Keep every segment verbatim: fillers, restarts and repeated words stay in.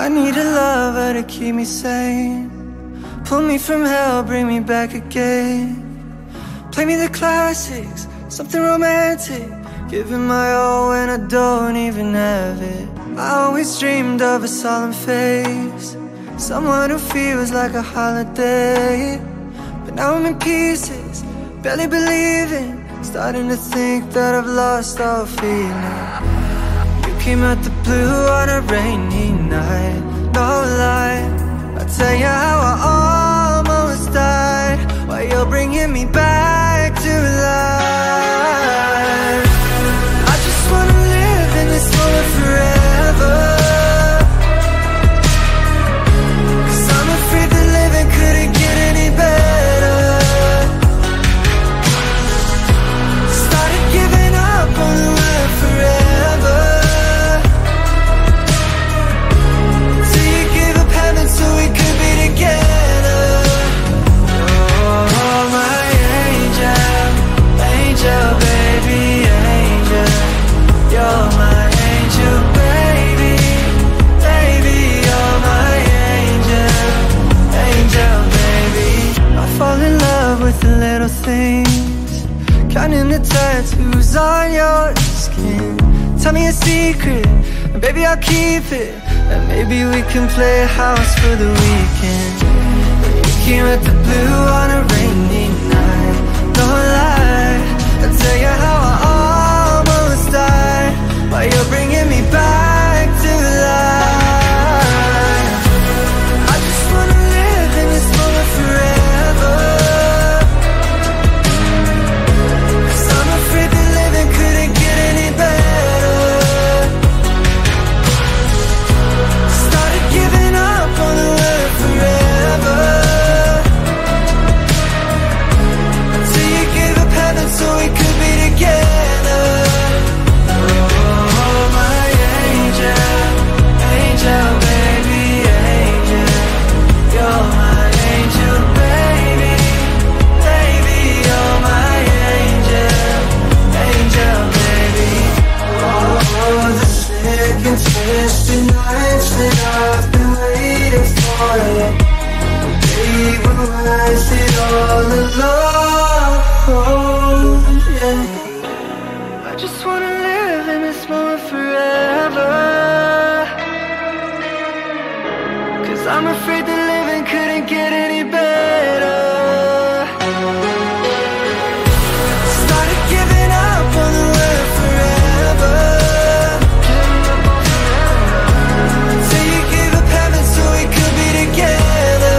I need a lover to keep me sane. Pull me from hell, bring me back again. Play me the classics, something romantic. Giving my all when I don't even have it. I always dreamed of a solemn face, someone who feels like a holiday. But now I'm in pieces, barely believing, starting to think that I've lost all feeling. You came out the blue on a rainy night, no lie. I'll tell you how I almost died, while you're bringing me back to life. I just wanna live in this moment forever, 'cause I'm afraid that living couldn't get any better. Started giving up on the word forever, till you gave up heaven so we could be together. Oh, my angel, angel, baby, angel. You're my angel, baby, baby. You're my angel, angel, baby. I fall in love with the little things, counting the tattoos on your skin. Tell me a secret, and baby I'll keep it, and maybe we can play house for the weekend. You came at the blue on a rainy night, no lie. I'll tell you how I almost died, while you're bringing me back to life. I just wanna live in this moment forever, 'cause I'm afraid that living couldn't get any better. Started giving up on the word forever, until you gave up heaven so we could be together. Oh, my angel, angel, baby, angel. You're my angel, baby, baby. You're my angel, angel, baby. Oh, the second twisted nights that I've been waiting for you. They will rise it all alone, yeah. I just wanna live in this moment forever, 'cause I'm afraid that living couldn't get any better. Started giving up on the word forever, till you gave up heaven so we could be together.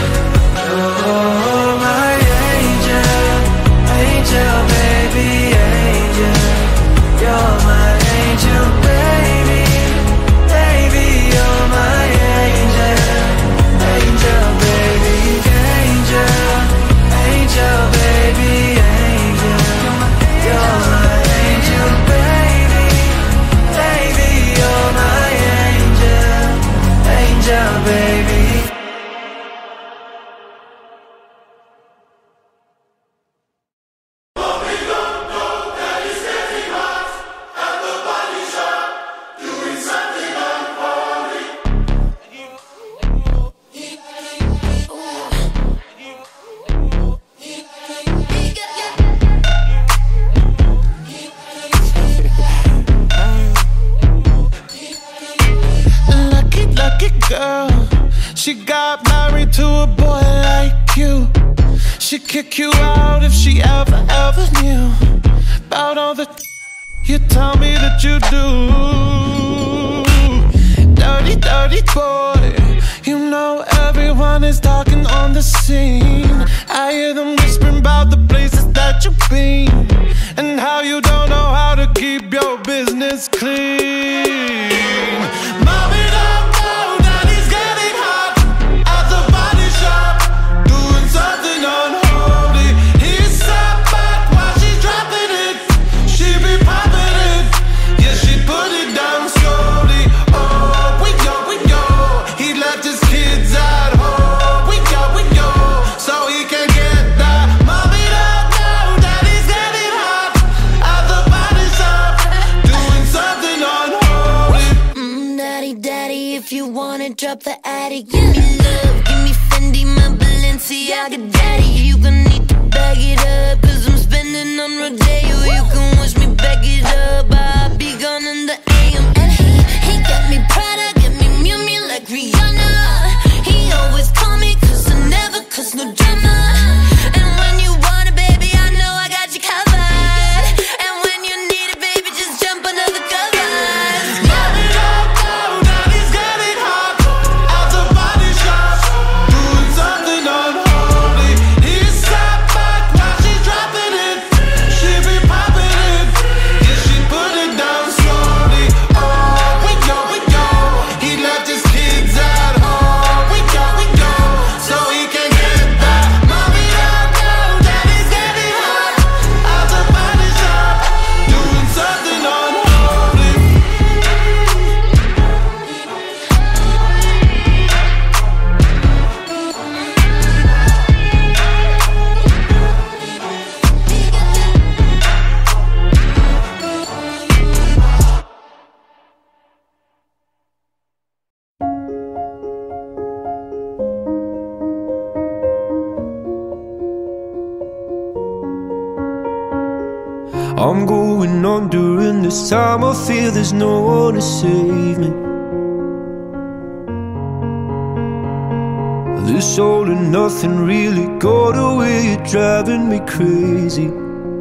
Oh, my angel, angel, baby, angel. You're my angel, baby, baby. You're my angel, angel, baby, angel, angel, baby, angel. You're my angel, baby, baby. You're my angel, angel, baby. Lucky, lucky girl. She got married to a boy like you. She'd kick you out if she ever, ever knew about all the you tell me that you do. Dirty, dirty boy. You know everyone is talking on the scene. I hear them whispering about the places that you've been, and how you don't know how to keep your business clean. Mommy don't know that he's getting hot at the body shop, doing something unholy. He's sat back while she's dropping it. She be popping it, yeah, she put it down slowly. Oh, we go, we go. He left his kids at home. We go, we go, so he can get that. Mommy don't know that he's getting hot at the body shop, doing something on you want it, drop the attic. Give me love, give me Fendi, my Balenciaga daddy. You gon' need to bag it up, cause I'm spending on Rodeo. You can wish me back it up, I'll be gone in the A M. And he, he got me Prada, got me Miu Miu like Rihanna. He always call me cause I never cause no drama. And when you want it, baby, I know I got you covered. And when you need it, baby, just jump under the covers. Love it up, down, now he's getting hot. Out the body shop, doing something unholy. He's sat back while she's dropping it. She be popping it, yeah, she put it down slowly. Oh, we go, we go. He left his kids at home. We go, we go, so he can get that. Mommy up, down, daddy's getting hot. Out the body shop, doing something unholy. I'm going on during this time. I feel there's no one to save me. This all and nothing really got away. You're driving me crazy.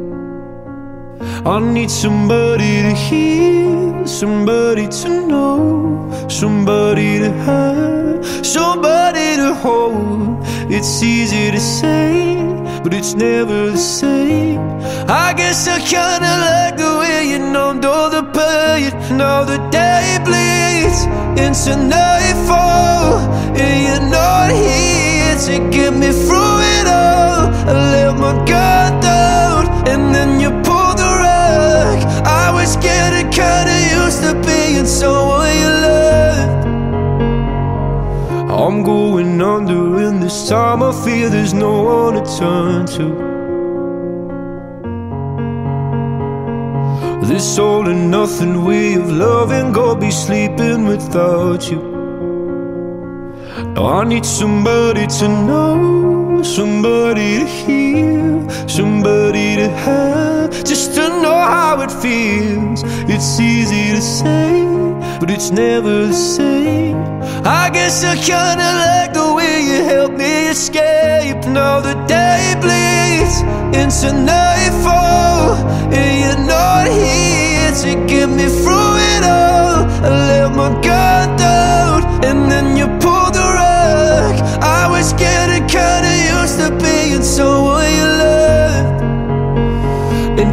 I need somebody to hear, somebody to know, somebody to have, somebody to hold. It's easy to say, but it's never the same. I guess I kinda like the way you numbed all the pain. Now the day bleeds into nightfall, and you're not here to get me through it all. I let my guard down, and then you pulled the rug. I was getting kinda used to being someone you loved. I'm going under, and this time I feel there's no one to turn to. This all and nothing way of loving, go be sleeping without you. Now I need somebody to know, somebody to hear, somebody to have, just to know how it feels. It's easy to say, but it's never the same. I guess I kinda like the way you help me escape. Now the day bleeds into nightfall, and you're not here to get me through it all. I let my guard down, and then you pulled the rug. I was getting kinda used to being someone you loved. And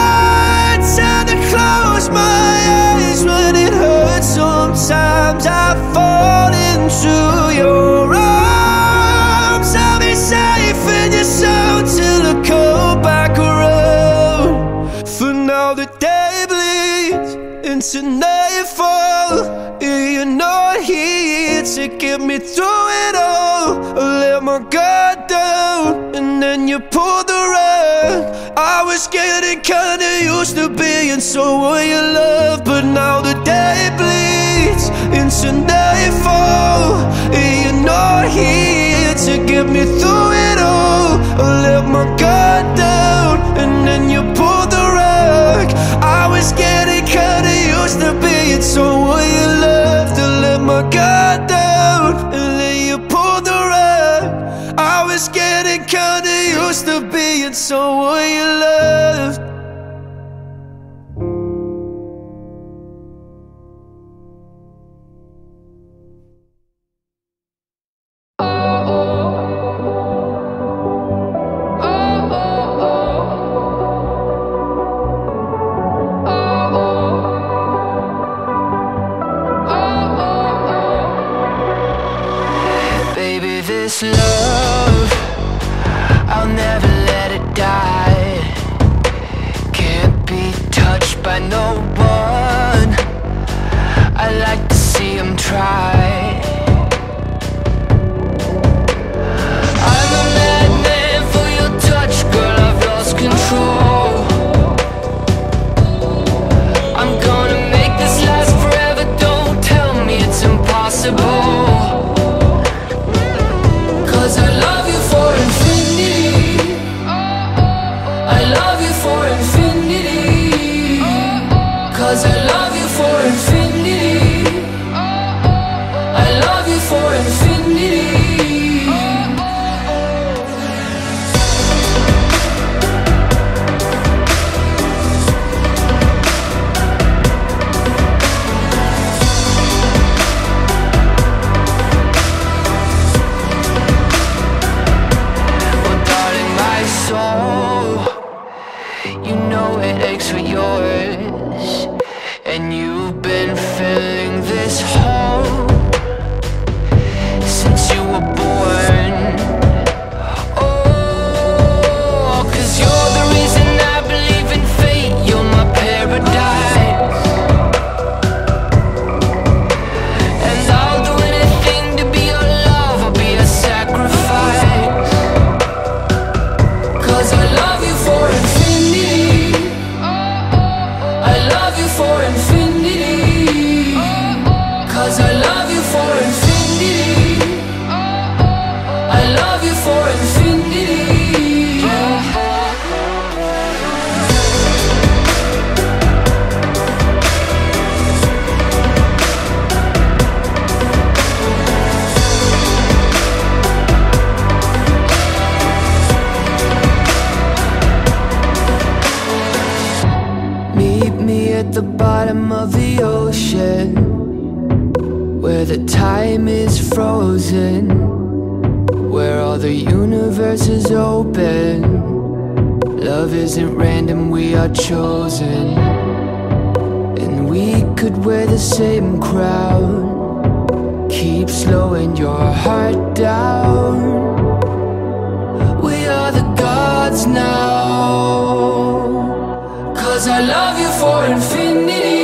I tend to close my eyes when it hurts. Sometimes I fall into your arms. I'll be safe in your soul till I come back around. For now the day bleeds into nightfall, and you're not here to get me through it all. I let my guard down, and then you pulled the rug. I was getting kinda used to being someone you love, but now the day bleeds into nightfall, and you're not here to get me through it all. I let my guard down, and then you pulled the rug. I was getting kinda used to being someone you loved. I let my guard down, and then you pulled the rug. I was getting kinda used to being someone you loved. Oh, I love you for infinity. I love you for infinity. Well, darling, my soul, you know it aches for yours, and you've been filling this hole since you were born. Oh, 'cause you're the reason I believe in fate. You're my paradise, and I'll do anything to be your love. I'll be a sacrifice, 'cause I love you for infinity. I love you for infinity. 'Cause I love you for infinity. I love you for infinity. Meet me at the bottom of the ocean, where the time is frozen, where all the universe is open. Love isn't random, we are chosen, and we could wear the same crown. Keep slowing your heart down. We are the gods now, 'cause I love you for infinity.